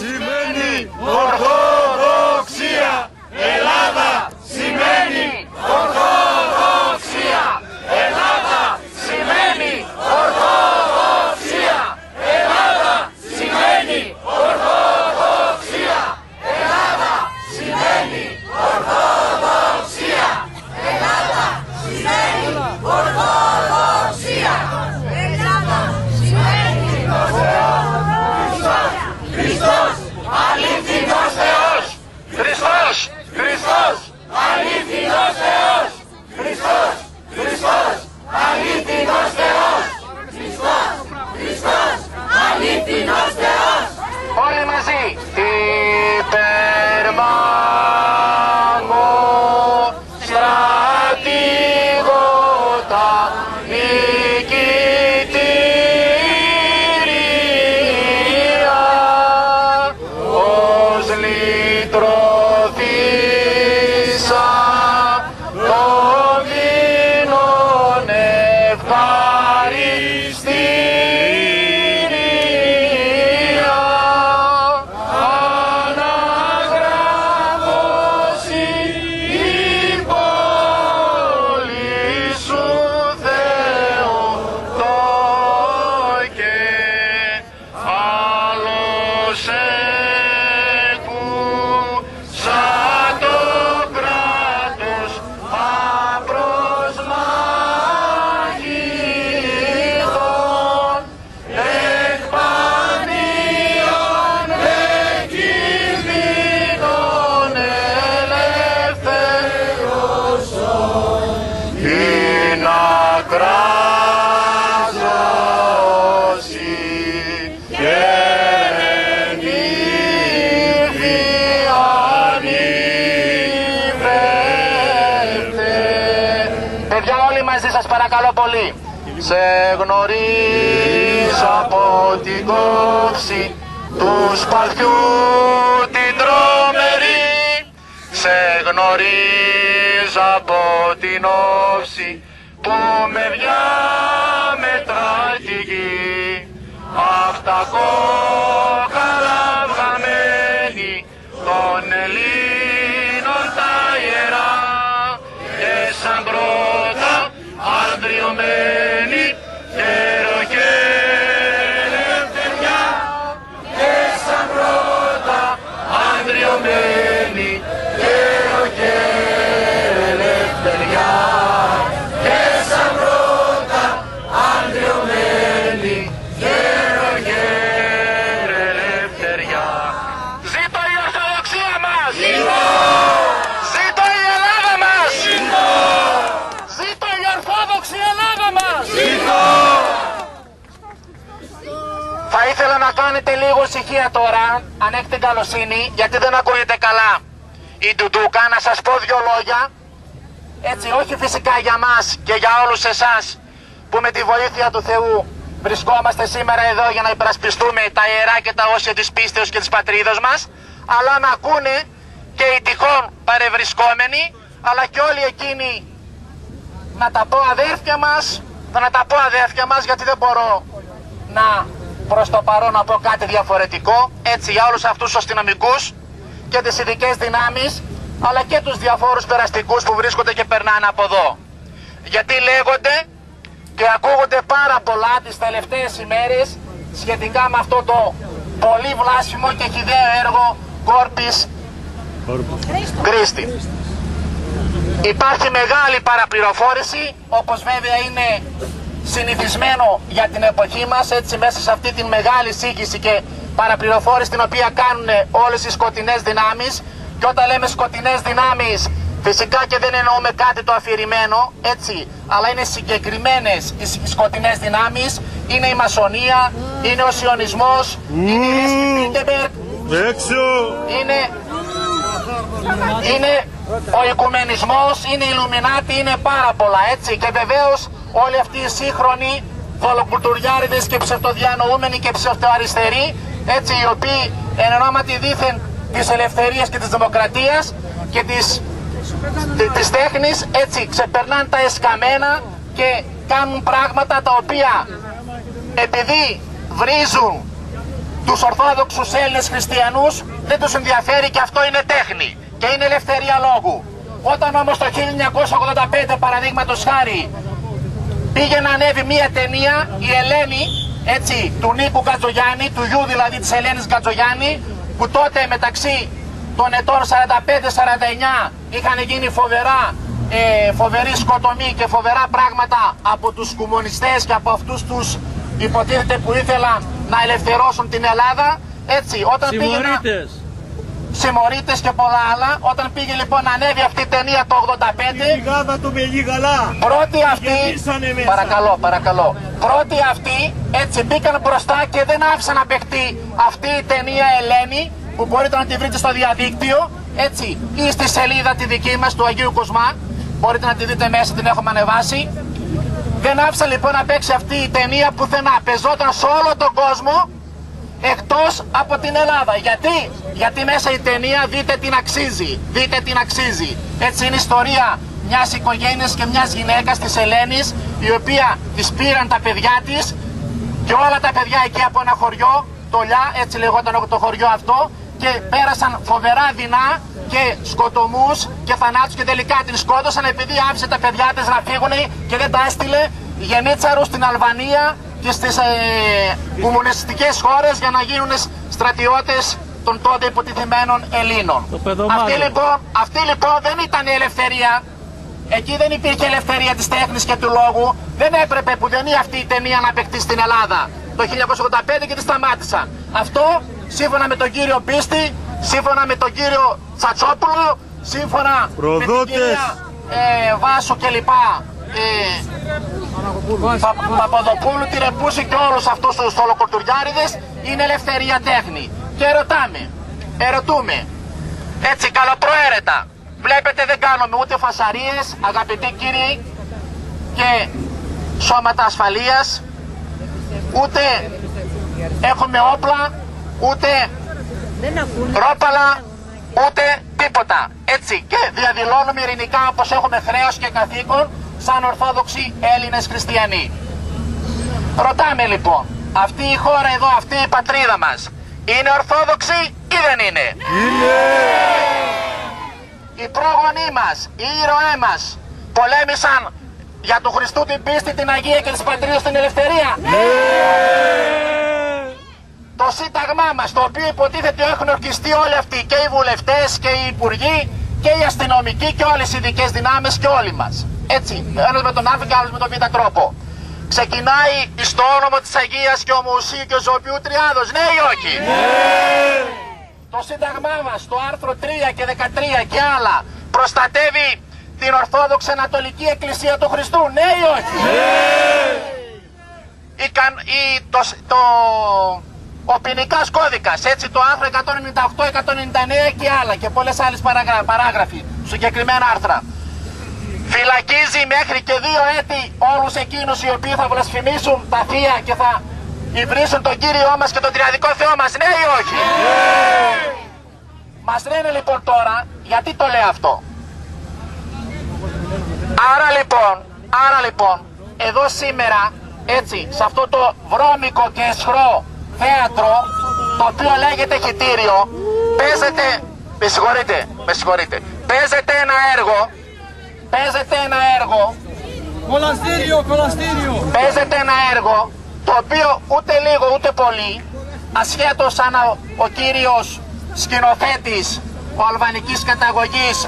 σημαίνει ορθοδοξία. Ελλάδα σημαίνει ορθοδοξία. Ελλάδα σημαίνει ορθοδοξία. Ελλάδα σημαίνει ορθοδοξία. Ελλάδα σημαίνει ορθοδοξία. Ελλάδα σημαίνει ορθοδοξία. Ελλάδα σημαίνει ορθοδοξία. Χριστός, αληθινός Θεός. Χριστός, Χριστός, αληθινός Θεός. Χριστός, Χριστός, αληθινός Θεός. Χριστός, Χριστός, αληθινός Θεός. Όλοι μαζί. Υπερμάγω στρατηγότα νικητήρια, ως λυτρωθήσα των δίνων ευχαριστήρια, αναγράφωση η πόλη σου Θεοτό και άλλος σαν το κράτος απροσμάχητον, εκ πανίων εκκινδύνων ελεύθερος ή να κράζωση και παιδιά, όλοι μαζί σας παρακαλώ πολύ. Σε γνωρίζω από την κόψη του σπαθιού την τρομερή. Σε γνωρίζω από την όψη που με διάμετρα τη γη. Αυτά κόκαλα βγαμένη των Ελλήνων τα ιερά, και σαν πρώτα ανδριωμένη καιρό και ελευθεριά, και σαν πρώτα ανδριωμένη καιρό και ελευθεριά, και σαν πρώτα ανδριωμένη καιρό και ελευθεριά. Ζήτω η Ορθοδοξία μας! Ζήτω! Ζήτω η Ελλάδα μας! Ζήτω! Ζήτω η Ορθόδοξη Ελλάδα μας! Ζήτω! Θα ήθελα να κάνετε λίγο ησυχία τώρα, αν έχετε καλοσύνη, γιατί δεν ακούγεται καλά η ντουντούκα. Να σας πω δυο λόγια, έτσι, όχι φυσικά για μας και για όλους εσάς που με τη βοήθεια του Θεού βρισκόμαστε σήμερα εδώ για να υπερασπιστούμε τα ιερά και τα όσια της πίστεως και της πατρίδος μας, αλλά να ακούνε και οι τυχόν παρευρισκόμενοι, αλλά και όλοι εκείνοι, να τα πω αδέρφια μας, γιατί δεν μπορώ να προς το παρόν να πω κάτι διαφορετικό, έτσι, για όλους αυτούς τους αστυνομικούς και τις ειδικές δυνάμεις, αλλά και τους διαφόρους περαστικούς που βρίσκονται και περνάνε από εδώ. Γιατί λέγονται και ακούγονται πάρα πολλά τις τελευταίες ημέρες σχετικά με αυτό το πολύ βλάσφημο και χυδαίο έργο Κόρπης Κρίστη. Υπάρχει μεγάλη παραπληροφόρηση, όπως βέβαια είναι συνηθισμένο για την εποχή μας, έτσι, μέσα σε αυτή την μεγάλη σύγχυση και παραπληροφόρηση την οποία κάνουν όλες οι σκοτεινές δυνάμεις. Και όταν λέμε σκοτεινές δυνάμεις, φυσικά και δεν εννοούμε κάτι το αφηρημένο, έτσι, αλλά είναι συγκεκριμένες οι σκοτεινές δυνάμεις. Είναι η μασονία, είναι ο σιωνισμός, είναι η Ρίστη Πίντεμπεργκ, είναι ο οικουμενισμός, είναι η Ιλουμινάτη, είναι πάρα πολλά, έτσι. Και βεβαίως όλοι αυτοί οι σύγχρονοι δολοκουλτουριάριδες και ψευτοδιανοούμενοι και ψευτοαριστεροί, έτσι, οι οποίοι εν ονόματι δήθεν της ελευθερίας και της δημοκρατίας και της τέχνης, έτσι, ξεπερνάνε τα εσκαμμένα και κάνουν πράγματα τα οποία, επειδή βρίζουν τους Ορθόδοξους Έλληνες χριστιανούς δεν τους ενδιαφέρει και αυτό είναι τέχνη και είναι ελευθερία λόγου. Όταν όμως το 1985 παραδείγματος χάρη πήγε να ανέβει μία ταινία, η Ελένη, έτσι, του Νίκου Γκατζογιάννη, του γιου δηλαδή της Ελένης Γκατζογιάννη, που τότε μεταξύ των ετών 45-49 είχαν γίνει φοβερή σκοτωμή και φοβερά πράγματα από τους κομμουνιστές και από αυτούς τους υποτίθεται που ήθελαν να ελευθερώσουν την Ελλάδα. Έτσι, όταν πήγαιναν συμμορίτες και πολλά άλλα, όταν πήγε λοιπόν να ανέβει αυτή η ταινία το 85, πρώτοι αυτοί, παρακαλώ, πρώτοι αυτοί έτσι μπήκαν μπροστά και δεν άφησαν να παιχτεί αυτή η ταινία Ελένη, που μπορείτε να τη βρείτε στο διαδίκτυο, έτσι, ή στη σελίδα τη δική μας του Αγίου Κοσμά, μπορείτε να τη δείτε μέσα, την έχουμε ανεβάσει. Δεν άφησαν λοιπόν να παίξει αυτή η ταινία πουθενά, πεζόταν σε όλο τον κόσμο εκτός από την Ελλάδα. Γιατί μέσα η ταινία δείτε την αξίζει, έτσι είναι η ιστορία μιας οικογένειας και μιας γυναίκας της Ελένης, η οποία της πήραν τα παιδιά της και όλα τα παιδιά εκεί από ένα χωριό, το Λιά, έτσι λεγόταν το χωριό αυτό, και πέρασαν φοβερά δεινά και σκοτωμούς και θανάτους και τελικά την σκότωσαν επειδή άφησε τα παιδιά της να φύγουν και δεν τα έστειλε γενίτσαρους στην Αλβανία και στις κομμουνιστικές χώρες για να γίνουν στρατιώτες των τότε υποτιθυμένων Ελλήνων. Αυτή λοιπόν δεν ήταν η ελευθερία. Εκεί δεν υπήρχε ελευθερία της τέχνης και του λόγου. Δεν έπρεπε που δεν είναι αυτή η ταινία να παιχτεί στην Ελλάδα το 1985 και τη σταμάτησαν. Αυτό σύμφωνα με τον κύριο Μπίστη, σύμφωνα με τον κύριο Τσατσόπουλο, σύμφωνα με την κυρία Βάσου κλπ. Παπαδοπούλου, τη Ρεπούση και όλους αυτούς τους ολοκουρτουριάριδες, είναι ελευθερία τέχνη. Και ερωτούμε, έτσι καλοπροαίρετα, βλέπετε δεν κάνουμε ούτε φασαρίες, αγαπητοί κύριοι, και σώματα ασφαλείας, ούτε έχουμε όπλα, ούτε ρόπαλα, ούτε τίποτα. Έτσι, και διαδηλώνουμε ειρηνικά όπως έχουμε χρέος και καθήκον σαν Ορθόδοξοι Έλληνες χριστιανοί. Ρωτάμε λοιπόν, αυτή η χώρα εδώ, αυτή η πατρίδα μας, είναι Ορθόδοξη ή δεν είναι? Είναι! Οι πρόγονοί μας, οι ήρωές μας πολέμησαν για του Χριστού την πίστη, την Αγία και της πατρίδας την ελευθερία. Ναι! Το σύνταγμά μας, το οποίο υποτίθεται έχουν ορκιστεί όλοι αυτοί, και οι βουλευτές και οι υπουργοί και οι αστυνομικοί και όλες οι ειδικές δυνάμεις και όλοι μας. Έτσι, ένας με τον Α και άλλος με τον Β τρόπο. Ξεκινάει στο όνομα της Αγίας και Ομοουσίου και Ζωοποιού Τριάδος, ναι ή όχι? Ναι! Το σύνταγμά μας, το άρθρο 3 και 13 και άλλα, προστατεύει την Ορθόδοξη Ανατολική Εκκλησία του Χριστού, ναι ή όχι? Ναι! Ο ποινικός κώδικας, έτσι, το άρθρο 198, 199 και άλλα και πολλές άλλες παράγραφοι, συγκεκριμένα άρθρα, φυλακίζει μέχρι και 2 έτη όλους εκείνους οι οποίοι θα βλασφημίσουν τα θεία και θα υβρίσουν τον Κύριό μας και τον Τριαδικό Θεό μας, ναι ή όχι? Yeah! Μας λένε λοιπόν τώρα, γιατί το λέει αυτό? Άρα λοιπόν, εδώ σήμερα, έτσι, σε αυτό το βρώμικο και αισχρό θέατρο, το οποίο λέγεται Χιτήριο, παίζεται, με συγχωρείτε, παίζεται ένα έργο, παίζεται ένα έργο, το οποίο ούτε λίγο ούτε πολύ, ασχέτως αν ο κύριος σκηνοθέτης, ο αλβανικής καταγωγής,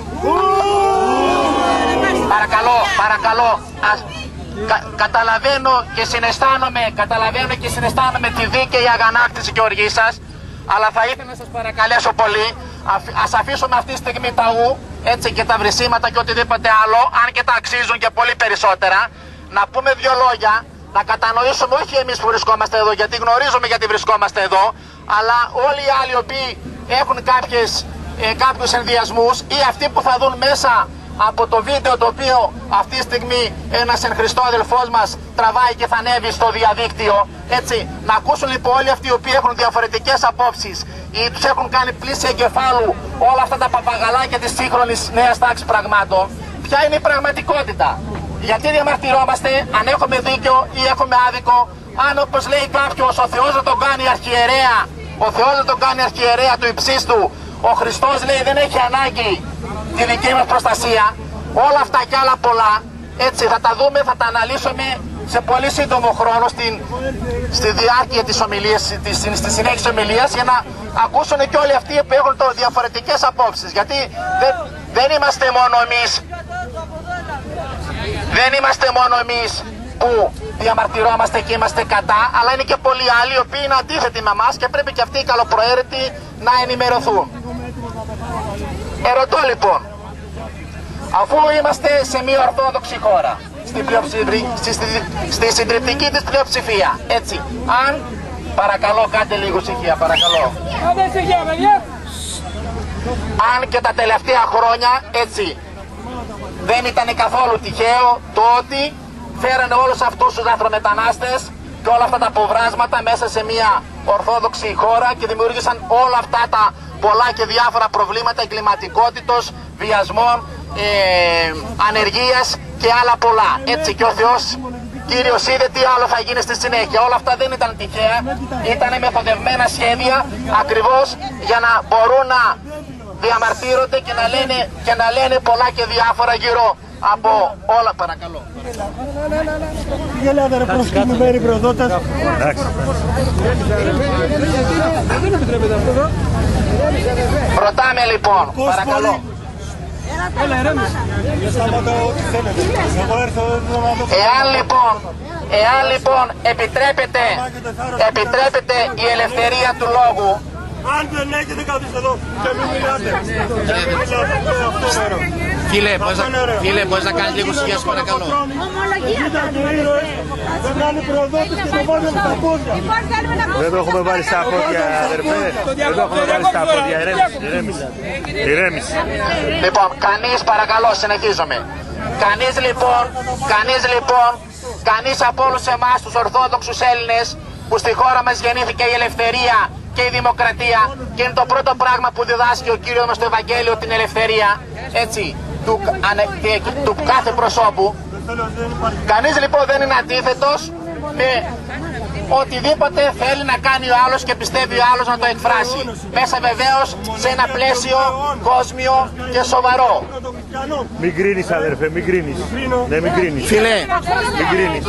παρακαλώ, καταλαβαίνω και συναισθάνομαι τη δίκαιη αγανάκτηση και οργή σας, αλλά θα ήθελα να σας παρακαλέσω πολύ, ας αφήσουμε αυτή τη στιγμή τα ου, έτσι, και τα βρυσίματα και οτιδήποτε άλλο, αν και τα αξίζουν και πολύ περισσότερα, να πούμε 2 λόγια, να κατανοήσουμε όχι εμείς που βρισκόμαστε εδώ, γιατί γνωρίζουμε γιατί βρισκόμαστε εδώ, αλλά όλοι οι άλλοι οι οποίοι έχουν κάποιους ενδιασμούς ή αυτοί που θα δουν μέσα από το βίντεο το οποίο αυτή τη στιγμή ένας εν Χριστώ αδελφός μας τραβάει και θα ανέβει στο διαδίκτυο, έτσι, να ακούσουν λοιπόν όλοι αυτοί οι οποίοι έχουν διαφορετικές απόψεις ή τους έχουν κάνει πλήση εγκεφάλου όλα αυτά τα παπαγαλάκια της σύγχρονης νέας τάξης πραγμάτων, ποια είναι η πραγματικότητα. Γιατί διαμαρτυρόμαστε, αν έχουμε δίκιο ή έχουμε άδικο, αν όπως λέει κάποιος ο Θεός να τον κάνει αρχιερέα Ο Θεός δεν τον κάνει αρχιερέα του υψίστου. Ο Χριστός λέει δεν έχει ανάγκη τη δική μας προστασία. Όλα αυτά και άλλα πολλά, έτσι θα τα δούμε, θα τα αναλύσουμε σε πολύ σύντομο χρόνο στη διάρκεια της ομιλίας, στη συνέχεια της ομιλίας, για να ακούσουν και όλοι αυτοί που έχουν διαφορετικές απόψεις. Γιατί δεν είμαστε μόνο εμείς, που διαμαρτυρόμαστε και είμαστε κατά, αλλά είναι και πολλοί άλλοι οι οποίοι είναι αντίθετοι με εμάς και πρέπει και αυτοί οι καλοπροαίρετοι να ενημερωθούν. Ερωτώ λοιπόν, αφού είμαστε σε μια ορθόδοξη χώρα, στη συντριπτική της πλειοψηφία, έτσι, αν, παρακαλώ κάντε λίγο ησυχία, παρακαλώ. Αν και τα τελευταία χρόνια, έτσι, δεν ήταν καθόλου τυχαίο το ότι φέρανε όλους αυτούς τους λαθρομετανάστες και όλα αυτά τα αποβράσματα μέσα σε μια ορθόδοξη χώρα και δημιούργησαν όλα αυτά τα πολλά και διάφορα προβλήματα εγκληματικότητος, βιασμών, ανεργίας και άλλα πολλά. Έτσι και ο Θεός Κύριος είδε τι άλλο θα γίνει στη συνέχεια. Όλα αυτά δεν ήταν τυχαία, ήταν μεθοδευμένα σχέδια ακριβώς για να μπορούν να διαμαρτύρονται και να λένε πολλά και διάφορα γύρω από όλα. Παρακαλώ. Γελάτε ρε προσκυνημένοι προδότες. Ρωτάμε λοιπόν, παρακαλώ. Εάν λοιπόν επιτρέπεται η ελευθερία του λόγου, αν δεν έχετε καθίστε εδώ και μην μιλάτε. Φίλε, μπορείς να κάνεις λίγο σιγά σου παρακαλώ. Δεν κάνει προδότες και το βάλουμε στα πόδια. Δεν το έχουμε βάλει στα πόδια, αδερφέ. Δεν το έχουμε βάλει στα πόδια. Ηρέμησε. Λοιπόν, κανείς, παρακαλώ, συνεχίζομαι. Κανείς από όλους εμάς τους Ορθόδοξους Έλληνες που στη χώρα μας γεννήθηκε η ελευθερία και η δημοκρατία και είναι το πρώτο πράγμα που διδάσκει ο Κύριος μας στο Ευαγγέλιο, την ελευθερία, έτσι, του κάθε προσώπου. Κανείς λοιπόν δεν είναι αντίθετος με οτιδήποτε θέλει να κάνει ο άλλος και πιστεύει ο άλλος να το εκφράσει. Μέσα βεβαίως σε ένα πλαίσιο κόσμιο και σοβαρό. Μην κρίνεις αδερφέ, μην κρίνεις. Ναι, μην κρίνεις. Φίλε, μην κρίνεις.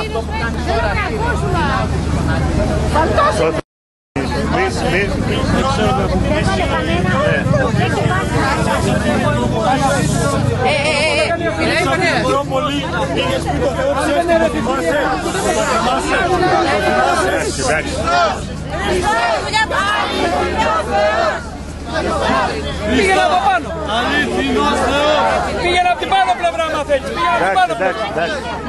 Πήγαινε από πάνω. Πήγαινε από την πάνω πλευρά μα θέλεις. Πήγαινε από την πάνω πλευρά.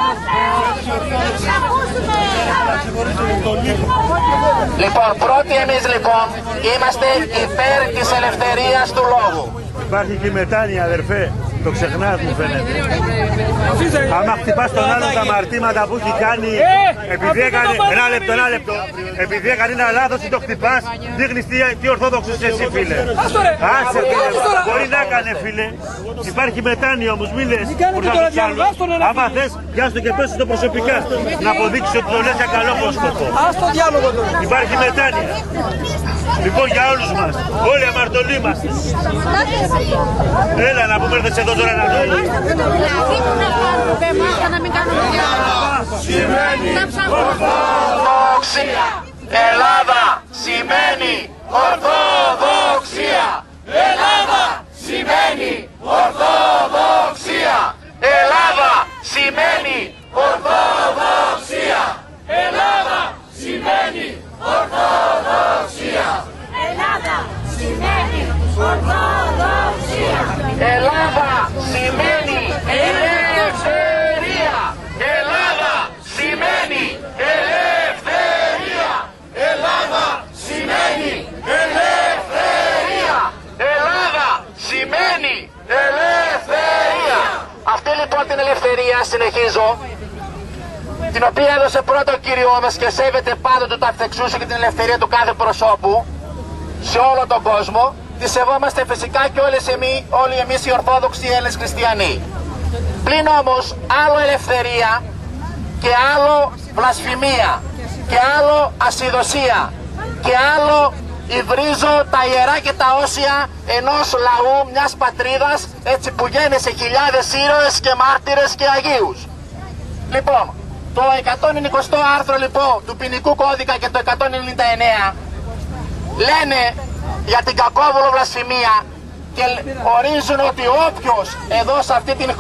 Λοιπόν, πρώτοι εμείς λοιπόν είμαστε υπέρ της ελευθερίας του λόγου. Υπάρχει και η μετάνοια αδερφέ. Το ξεχνάς μου φαίνεται. Άμα χτυπάς τον άλλον τα αμαρτήματα που έχει κάνει, επειδή έκανε ένα λεπτό, επειδή έκανε ένα λάθος ή το χτυπάς, δείχνεις τι ορθόδοξος είσαι εσύ φίλε. Άσε φίλε, μπορεί να έκανε φίλε. Υπάρχει μετάνοια όμως, μη λες άμα θες, πιάσου και πες το προσωπικά, να αποδείξεις ότι το λες για καλό σκοπό. Υπάρχει μετάνοια. Λοιπόν για όλους μας, όλοι αμαρτωλοί είμαστε. Έλα να πούμε έρθες εδώ τώρα να δούμε. Ορθοδοξία. Ελλάδα σημαίνει ορθοδοξία. Ελλάδα σημαίνει ορθοδοξία. Ελλάδα σημαίνει ορθοδοξία. Ελλάδα σημαίνει ορθοδοξία. Ελλάδα σημαίνει ορθοδοξία. Ελλάδα σημαίνει ελευθερία. Ελλάδα σημαίνει ελευθερία. Ελλάδα σημαίνει ελευθερία. Ελλάδα σημαίνει ελευθερία. Αυτή λοιπόν την ελευθερία, συνεχίζω, την οποία έδωσε πρώτο ο Κύριος μας και σέβεται πάντοτε το αυθεξούσιο και την ελευθερία του κάθε προσώπου σε όλο τον κόσμο, τη σεβόμαστε φυσικά και όλοι εμείς οι Ορθόδοξοι Έλληνες Χριστιανοί. Πλην όμως άλλο ελευθερία και άλλο βλασφημία και άλλο ασυδοσία και άλλο υβρίζω τα ιερά και τα όσια ενός λαού, μιας πατρίδας, έτσι που γέννησε χιλιάδες ήρωες και μάρτυρες και αγίους. Λοιπόν, το 120ο άρθρο λοιπόν του ποινικού κώδικα και το 199 λένε για την κακόβουλο βλασφημία και ορίζουν ότι όποιος εδώ σε αυτή την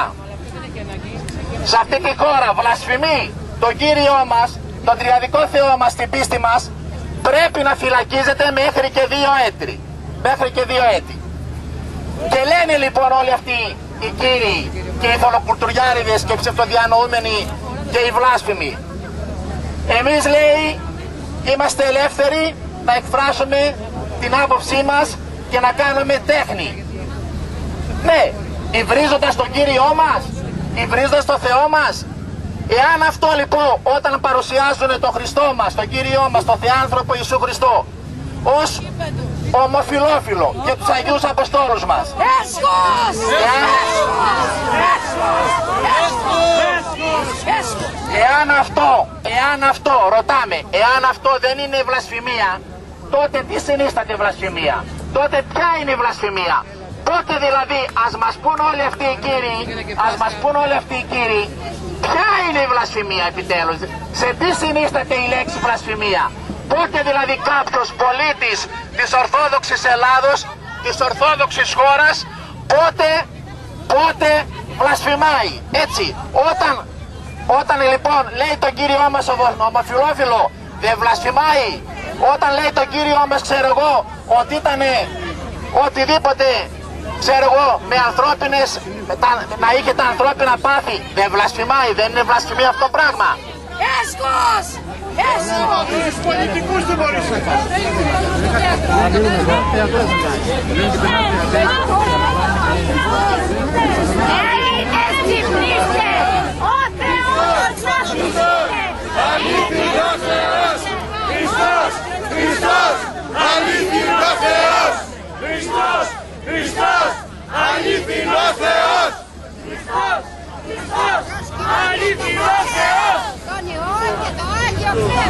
χώρα, βλασφημεί τον Κύριό μας, τον τριαδικό Θεό μας, την πίστη μας, πρέπει να φυλακίζεται μέχρι και 2 έτη. Μέχρι και 2 έτη. Και λένε λοιπόν όλοι αυτοί οι κύριοι και οι θολοκουλτουριάριδες και οι ψευτοδιανοούμενοι και οι βλάσφημοι, εμείς λέει είμαστε ελεύθεροι να εκφράσουμε την άποψή μας και να κάνουμε τέχνη. Ναι, υβρίζοντας τον Κύριό μας, υβρίζοντας τον Θεό μας. Εάν αυτό λοιπόν όταν παρουσιάζουν τον Χριστό μας, τον Κύριό μας, τον Θεάνθρωπο Ιησού Χριστό ως ομοφιλόφιλο και τους Αγίους Αποστόλους μας, εάν αυτό, ρωτάμε, εάν αυτό δεν είναι βλασφημία, τότε τι συνίσταται βλασφημία? Τότε ποια είναι η βλασφημία? Πότε δηλαδή, ας μας πούν όλοι αυτοί οι κύριοι, ποια είναι η βλασφημία επιτέλους? Σε τι συνίσταται η λέξη βλασφημία? Πότε δηλαδή κάποιος πολίτης της Ορθόδοξης Ελλάδος, της Ορθόδοξης χώρας, πότε βλασφημάει? Έτσι, όταν λοιπόν λέει τον Κύριό μας ομοφιλόφιλο, δεν βλασφημάει? Όταν λέει τον Κύριό μας, ξέρω εγώ, ότι ήταν οτιδήποτε, ξέρω εγώ, με ανθρώπινες, να είχε τα ανθρώπινα πάθη, δεν βλασφημάει? Δεν είναι βλασφημία αυτό το πράγμα? Έσχος! Έσχος! Τους πολιτικούς δεν μπορείς να κάνεις. Εστυπνίστε! Ο Θεός σας είναι! Αλήθινος Θεός! Χριστός! Χριστός! Αλήθινος Θεός! Χριστός! Χριστός! Αλήθινος Θεός! Χριστός! Χριστός! Αλήθινος Θεός! Τον Υιό και το Άγιο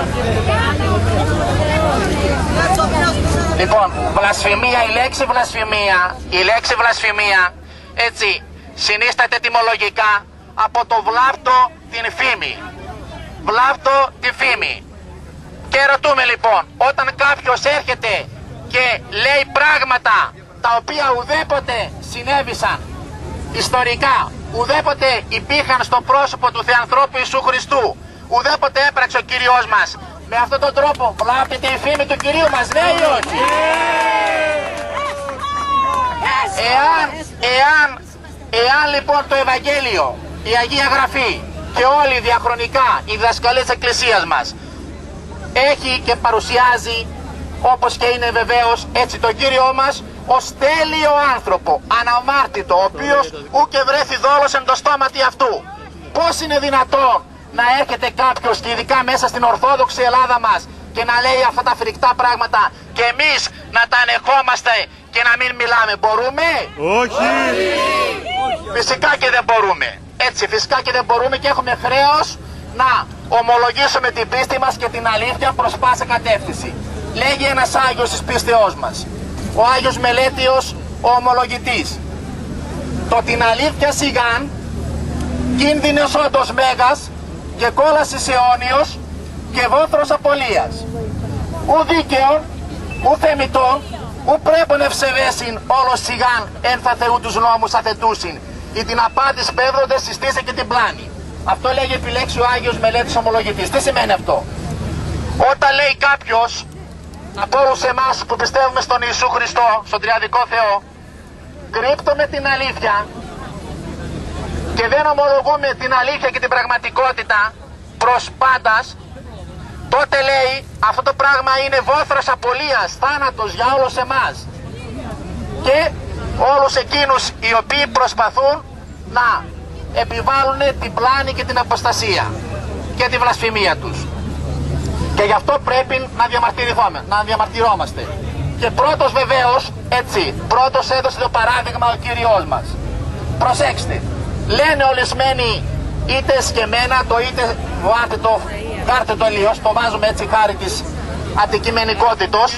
Πνεύμα! Λοιπόν, βλασφημία, η λέξη βλασφημία, έτσι, συνίσταται ετυμολογικά από το βλάπτο την φήμη. Βλάπτο τη φήμη. Και ρωτούμε λοιπόν, όταν κάποιος έρχεται και λέει πράγματα τα οποία ουδέποτε συνέβησαν ιστορικά, ουδέποτε υπήρχαν στο πρόσωπο του Θεανθρώπου Ιησού Χριστού, ουδέποτε έπραξε ο Κύριος μας, με αυτόν τον τρόπο βλάπτεται η φήμη του Κυρίου μας, ναι ή όχι? Εάν λοιπόν το Ευαγγέλιο, η Αγία Γραφή και όλοι διαχρονικά οι διδασκαλίες της Εκκλησίας μας έχει και παρουσιάζει, όπως και είναι βεβαίως, έτσι τον Κύριό μας ως τέλειο άνθρωπο, αναμάρτητο, ο οποίος ούκε βρέθη δόλος εν το στόματι αυτού. Πώς είναι δυνατόν να έρχεται κάποιος, και ειδικά μέσα στην Ορθόδοξη Ελλάδα μας, και να λέει αυτά τα φρικτά πράγματα και εμείς να τα ανεχόμαστε και να μην μιλάμε? Μπορούμε? Όχι! Φυσικά και δεν μπορούμε. Έτσι, φυσικά και δεν μπορούμε και έχουμε χρέος να ομολογήσουμε την πίστη μας και την αλήθεια προς πάσα κατεύθυνση. Λέγει ένας Άγιος της πίστεώς μας, ο Άγιος Μελέτιος, ο ομολογητής: το την αλήθεια σιγάν, κίνδυνος όντως μέγας και κόλασης αιώνιος και βόθρος απολίας. Ου δίκαιον, ου θεμητόν, ου πρέπον ευσεβέσιν όλος σιγάν εν θα Θεού τους νόμους αθετούσιν, ή την απάντης πέβροντες συστήσε και την πλάνη. Αυτό λέγει επιλέξει ο Άγιος Μελέτης ομολογητής. Τι σημαίνει αυτό? Όταν λέει κάποιος από όλους εμάς που πιστεύουμε στον Ιησού Χριστό, στον Τριαδικό Θεό, κρύπτουμε την αλήθεια και δεν ομολογούμε την αλήθεια και την πραγματικότητα προς πάντας, τότε λέει αυτό το πράγμα είναι βόθρος απολίας, θάνατος για όλους εμάς και όλους εκείνους οι οποίοι προσπαθούν να επιβάλλουν την πλάνη και την αποστασία και τη βλασφημία τους. Και γι' αυτό πρέπει να διαμαρτυρόμαστε. Και πρώτος βεβαίως, έτσι, πρώτος έδωσε το παράδειγμα ο Κύριος μας. Προσέξτε, λένε ολισμένοι είτε σκεμμένα το είτε βάτε το, κάρτε το ελίος, το βάζουμε έτσι χάρη της αντικειμενικότητος,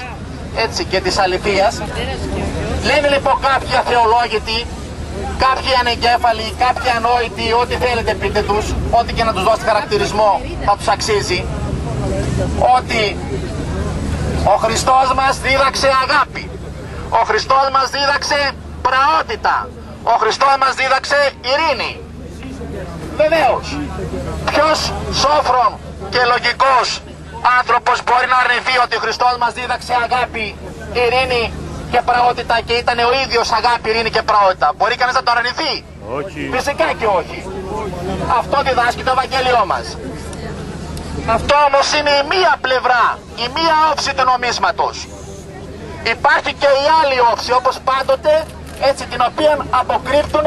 έτσι, και της αληθείας. Λένε λοιπόν κάποιοι αθεολόγητοι, κάποιοι ανεγκέφαλοι, κάποιοι ανόητοι, ό,τι θέλετε πείτε τους, ό,τι και να τους δώσετε χαρακτηρισμό θα τους αξίζει, ότι ο Χριστός μας δίδαξε αγάπη, ο Χριστός μας δίδαξε πραότητα, ο Χριστός μας δίδαξε ειρήνη. Βεβαίως, ποιος σόφρον και λογικός άνθρωπος μπορεί να αρνηθεί ότι ο Χριστός μας δίδαξε αγάπη, ειρήνη και πραότητα και ήταν ο ίδιος αγάπη, ειρήνη και πραότητα? Μπορεί κανείς να το αρνηθεί? Όχι. Φυσικά και όχι. Αυτό διδάσκει το Ευαγγέλιό μας. Αυτό όμως είναι η μία πλευρά, η μία όψη του νομίσματος. Υπάρχει και η άλλη όψη, όπως πάντοτε, έτσι, την οποία αποκρύπτουν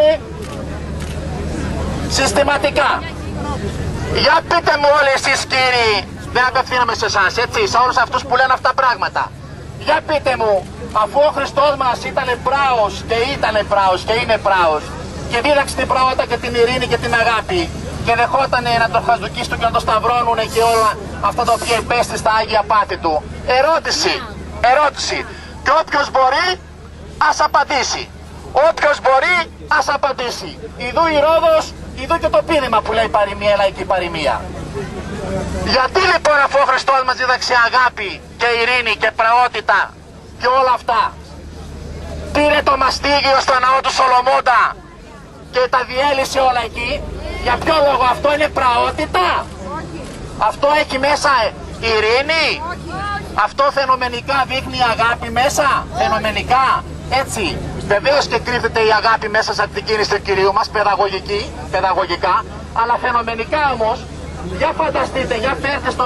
συστηματικά. Για πείτε μου όλοι εσείς κύριοι, δεν απευθύνομαι σε εσάς, έτσι, σε όλους αυτούς που λένε αυτά τα πράγματα. Για πείτε μου, αφού ο Χριστός μας ήταν πράος και ήταν πράος και είναι πράος και δίδαξε την πραότητα και την ειρήνη και την αγάπη και δεχόταν να το χασδουκίστουν και να το σταυρώνουν και όλα αυτά τα οποία υπέστη στα Άγια Πάθη του. Ερώτηση. Και όποιος μπορεί ας απαντήσει. Όποιος μπορεί ας απαντήσει. Ιδού η Ρόδος, ιδού και το πείδημα που λέει παροιμία, λαϊκή παροιμία. Γιατί λοιπόν αφού ο Χριστός μας δίδαξε αγάπη και ειρήνη και πραότητα και όλα αυτά, πήρε το μαστίγιο στο ναό του Σολομώντα και τα διέλυσε όλα εκεί? Για ποιο λόγο? Αυτό είναι πραότητα? Αυτό έχει μέσα ειρήνη? Αυτό φαινομενικά δείχνει αγάπη μέσα? Φαινομενικά, έτσι. Βεβαίως και κρύβεται η αγάπη μέσα σε την κίνηση του Κυρίου μας, παιδαγωγικά, αλλά φαινομενικά όμως, για φανταστείτε, για φέρτε στο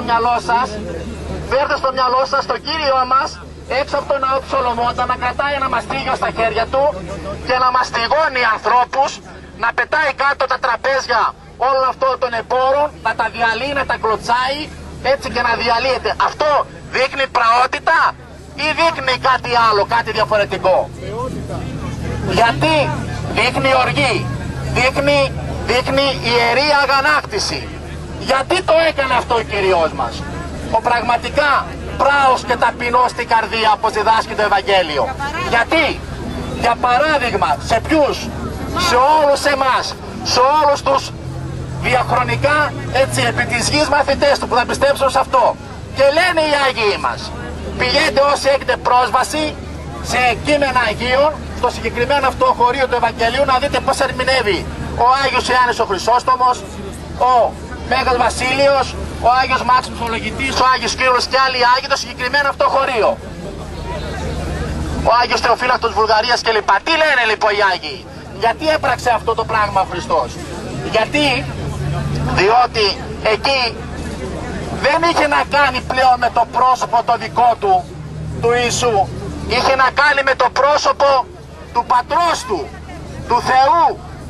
μυαλό σας τον Κύριό μας έξω από τον ναό του Σολομώντα να κρατάει ένα μαστίγιο στα χέρια του και να μαστιγώνει ανθρώπους, να πετάει κάτω τα τραπέζια όλων αυτών των εμπόρων, να τα διαλύει, να τα κλωτσάει, έτσι, και να διαλύεται. Αυτό δείχνει πραότητα ή δείχνει κάτι άλλο, κάτι διαφορετικό? Γιατί δείχνει οργή, δείχνει ιερή αγανάκτηση. Γιατί το έκανε αυτό ο Κύριος μας? Ο πραγματικά πράος και ταπεινός στην καρδία, όπως διδάσκει το Ευαγγέλιο. Γιατί? Για παράδειγμα, σε ποιους? Σε όλους εμάς, σε όλους τους διαχρονικά, έτσι, επί της γης μαθητές του που θα πιστέψουν σε αυτό. Και λένε οι Άγιοι μας, πηγαίνετε όσοι έχετε πρόσβαση σε κείμενα Αγίων, στο συγκεκριμένο αυτό χωρίο του Ευαγγελίου, να δείτε πώς ερμηνεύει ο Άγιος Ιάννης ο Χρυσόστομος, ο Μέγας Βασίλειος, ο Άγιος Μάξιμος ο Λογητής, ο Άγιος Κύρος και άλλοι Άγιοι, το συγκεκριμένο αυτό χωρίο. Ο Άγιος Θεοφύλακτος Βουλγαρίας κλπ. Τι λένε λοιπόν οι Άγιοι? Γιατί έπραξε αυτό το πράγμα ο Χριστός? Διότι εκεί δεν είχε να κάνει πλέον με το πρόσωπο το δικό του Ιησού. Είχε να κάνει με το πρόσωπο του Πατρός του Θεού.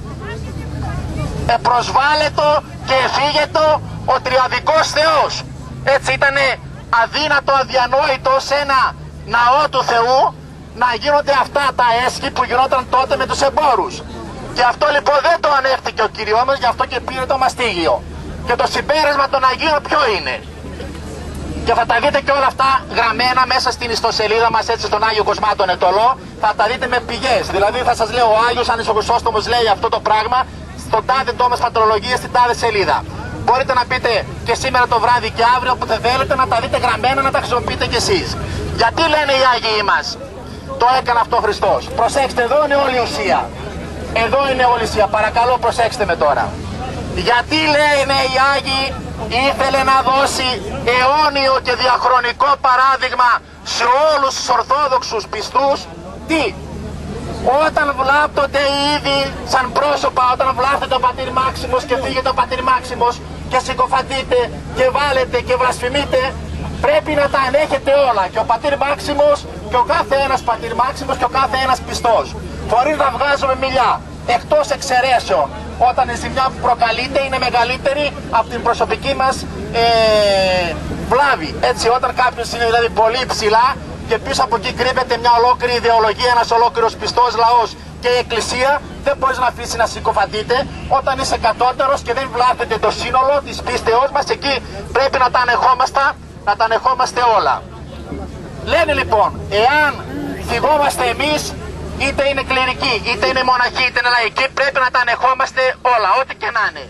Επροσβάλλετο και εφήγετο ο τριαδικός Θεός. Έτσι ήτανε αδύνατο, αδιανόητο σε ένα ναό του Θεού να γίνονται αυτά τα έσχη που γινόταν τότε με τους εμπόρους. Και αυτό λοιπόν δεν το ανέχτηκε ο Κύριος μας, γι' αυτό και πήρε το μαστίγιο. Και το συμπέρασμα των Αγίων ποιο είναι? Και θα τα δείτε και όλα αυτά γραμμένα μέσα στην ιστοσελίδα μας, έτσι, στον Άγιο Κοσμά τον Ετωλό. Θα τα δείτε με πηγές. Δηλαδή θα σας λέω ο Άγιος Ανισοκρυσόστομος λέει αυτό το πράγμα στον τάδε τόμος πατρολογίας, στην τάδε σελίδα. Μπορείτε να πείτε και σήμερα το βράδυ και αύριο που δεν θέλετε να τα δείτε γραμμένα, να τα χρησιμοποιείτε κι εσείς. Γιατί λένε οι Άγιοι μας το έκανε αυτό ο Χριστός? Προσέξτε, εδώ είναι όλη η ουσία. Εδώ είναι όλη η ουσία. Παρακαλώ προσέξτε με τώρα. Γιατί λένε οι Άγιοι ήθελε να δώσει αιώνιο και διαχρονικό παράδειγμα σε όλους τους Ορθόδοξους πιστούς? Τι? Όταν βλάπτονται οι ίδιοι σαν πρόσωπα, όταν βλάπτεται ο Πατήρ Μάξιμος και φύγεται ο Πατήρ Μάξιμος και συκοφαντείτε και βάλετε και βλασφημείτε, πρέπει να τα ενέχετε όλα, και ο Πατήρ Μάξιμος και ο κάθε ένας Πατήρ Μάξιμος και ο κάθε ένας πιστός, χωρίς να βγάζουμε μιλιά, εκτός εξαιρέσεων, όταν η ζημιά που προκαλείται είναι μεγαλύτερη από την προσωπική μας βλάβη. Έτσι, όταν κάποιος είναι δηλαδή πολύ ψηλά και πίσω από εκεί κρύβεται μια ολόκληρη ιδεολογία, ένας ολόκληρος πιστός λαός και η Εκκλησία, δεν μπορείς να αφήσει να συκοφαντείτε. Όταν είσαι κατώτερος και δεν βλάπτεται το σύνολο της πίστεώς μας, εκεί πρέπει να τα ανεχόμαστε όλα. Λένε λοιπόν, εάν θυγόμαστε εμείς, είτε είναι κληρικοί, είτε είναι μοναχοί, είτε είναι λαϊκοί, πρέπει να τα ανεχόμαστε όλα, ό,τι και να είναι.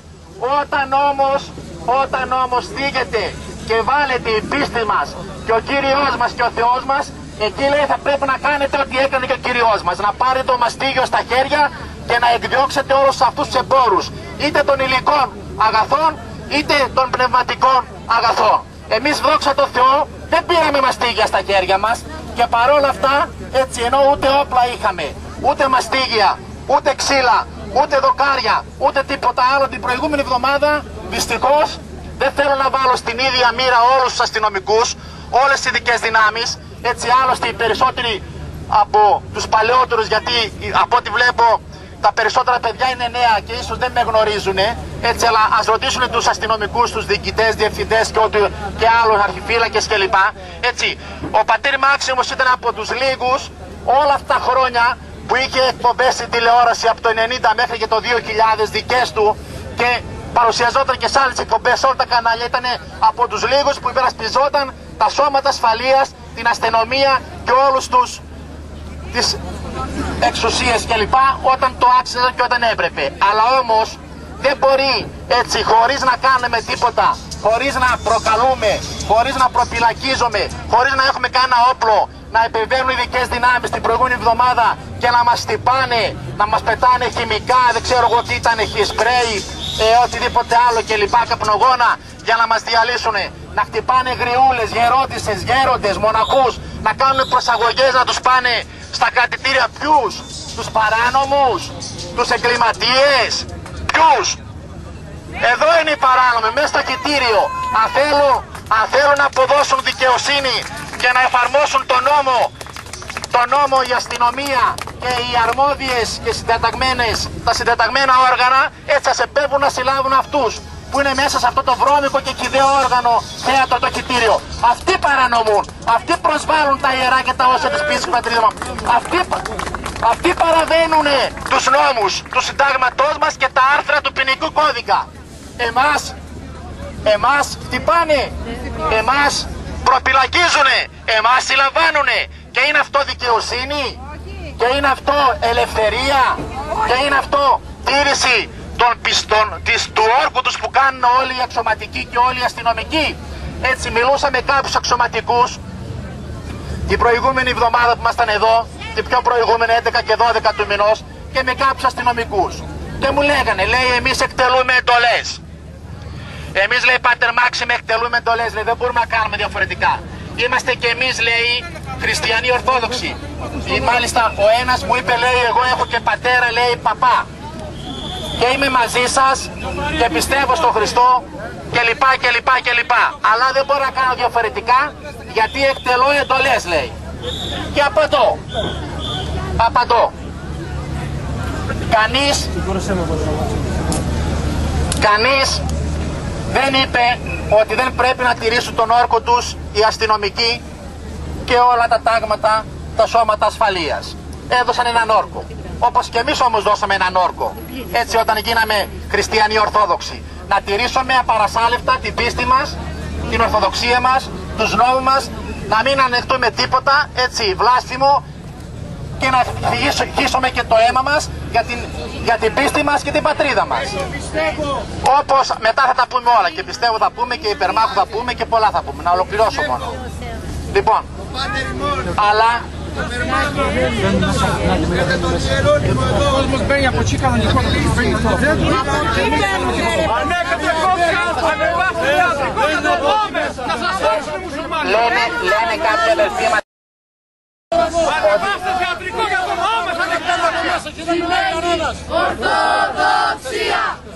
Όταν όμως θίγεται και βάλετε η πίστη μας και ο Κύριος μας και ο Θεός μας, εκεί λέει θα πρέπει να κάνετε ό,τι έκανε και ο Κύριος μας. Να πάρετε το μαστίγιο στα χέρια και να εκδιώξετε όλους αυτούς τους εμπόρους, είτε των υλικών αγαθών, είτε των πνευματικών αγαθών. Εμείς, δόξα τω Θεώ, δεν πήραμε μαστίγια στα χέρια μας και παρόλα αυτά, έτσι, ενώ ούτε όπλα είχαμε, ούτε μαστίγια, ούτε ξύλα, ούτε δοκάρια, ούτε τίποτα άλλο την προηγούμενη εβδομάδα, δυστυχώς, δεν θέλω να βάλω στην ίδια μοίρα όλους τους αστυνομικούς, όλες τις ειδικές δυνάμεις, έτσι, άλλωστε οι περισσότεροι από τους παλαιότερους, γιατί από ό,τι βλέπω τα περισσότερα παιδιά είναι νέα και ίσως δεν με γνωρίζουν, έτσι, αλλά ας ρωτήσουν τους αστυνομικούς, τους διοικητές, διευθυντές και άλλους αρχιφύλακες κλπ. Έτσι, ο πατήρ Μάξιμος ήταν από τους λίγους όλα αυτά τα χρόνια που είχε εκπομπές στην τηλεόραση από το 90 μέχρι και το 2000 δικές του και παρουσιαζόταν και σε άλλες εκπομπές, όλα τα κανάλια. Ήταν από τους λίγους που υπερασπιζόταν τα σώματα ασφαλείας, την αστυνομία και όλους τις εξουσίες κλπ. Όταν το άξιζαν και όταν έπρεπε. Αλλά όμως δεν μπορεί έτσι, χωρίς να κάνουμε τίποτα, χωρίς να προκαλούμε, χωρίς να προπυλακίζουμε, χωρίς να έχουμε κανένα όπλο, να επεμβαίνουν ειδικές δυνάμεις την προηγούμενη εβδομάδα και να μας χτυπάνε, να μας πετάνε χημικά, δεν ξέρω εγώ τι ήταν, σπρέι, οτιδήποτε άλλο κλπ. Καπνογόνα για να μας διαλύσουν. Να χτυπάνε γριούλες, γερόντισσες, γέροντες, μοναχούς, να κάνουν προσαγωγές, να τους πάνε στα κρατητήρια. Ποιους? Τους παράνομους, τους εγκληματίες, ποιους? Εδώ είναι οι παράνομοι, μέσα στο κητήριο. Αν θέλουν να αποδώσουν δικαιοσύνη και να εφαρμόσουν τον νόμο η αστυνομία και οι αρμόδιες και τα συντεταγμένα όργανα, έτσι θα επέμβουν να συλλάβουν αυτούς που είναι μέσα σε αυτό το βρώμικο και κηδαίο όργανο θέατρο το κητήριο. Αυτοί παρανομούν, αυτοί προσβάλλουν τα ιερά και τα όσια της πίστης του πατρίδου. Αυτοί παραβαίνουν τους νόμους του συντάγματός μας και τα άρθρα του ποινικού κώδικα. Εμάς χτυπάνε, εμάς προπυλακίζουνε, εμάς συλλαμβάνουνε. Και είναι αυτό δικαιοσύνη? Και είναι αυτό ελευθερία? Και είναι αυτό τήρηση των πιστών του όρκου τους που κάνουν όλοι οι αξιωματικοί και όλοι οι αστυνομικοί? Έτσι, μιλούσα με κάποιους αξιωματικούς την προηγούμενη εβδομάδα που ήμασταν εδώ, την πιο προηγούμενη 11 και 12 του μηνός, και με κάποιους αστυνομικούς. Και μου λέγανε, λέει, εμείς εκτελούμε εντολές. Εμείς, λέει, Πάτερ Μάξιμε, εκτελούμε εντολές, λέει, δεν μπορούμε να κάνουμε διαφορετικά. Είμαστε και εμείς, λέει, χριστιανοί Ορθόδοξοι. Μάλιστα, ο ένας μου είπε, λέει, εγώ έχω και πατέρα, λέει, παπά. Και είμαι μαζί σας και πιστεύω στον Χριστό κλπ. Αλλά δεν μπορώ να κάνω διαφορετικά γιατί εκτελώ εντολές, λέει. Και απαντώ. Κανείς δεν είπε ότι δεν πρέπει να τηρήσουν τον όρκο τους οι αστυνομικοί και όλα τα τάγματα, τα σώματα ασφαλείας. Έδωσαν έναν όρκο. Όπως και εμείς όμως δώσαμε έναν όρκο. Έτσι, όταν γίναμε χριστιανοί Ορθόδοξοι. Να τηρήσουμε απαρασάλευτα την πίστη μας, την Ορθοδοξία μας, τους νόμους μας, να μην ανεχτούμε τίποτα, έτσι, βλάσφημο, και να χύσουμε και το αίμα μας για την πίστη μας και την πατρίδα μας. Όπως μετά θα τα πούμε όλα, και πιστεύω θα πούμε και υπερμάχου θα πούμε και πολλά θα πούμε. Να ολοκληρώσω μόνο. Λοιπόν, αλλά Ο κόσμος μπαίνει από εκεί κανονικό να μπαίνει αυτό. Ανέκατε κόψια, ανεβάστε θεατρικό για το δόμε. Να σας δώσουν οι μουσουλμάνοι. Λένε κάποιοι αδελφοί μας. Ανεβάστε θεατρικό για το δόμε. Ορθοδοξία.